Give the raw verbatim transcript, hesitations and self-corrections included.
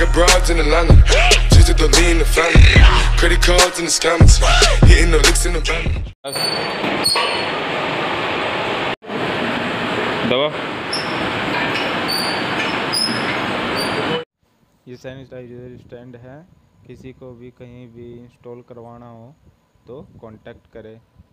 got broads in Atlanta, just to throw me in the family. Credit cards in the scammers, hitting the licks in the van. दवा ये sanitiser stand है, किसी को भी कहीं भी इंस्टॉल करवाना हो तो कांटेक्ट करें।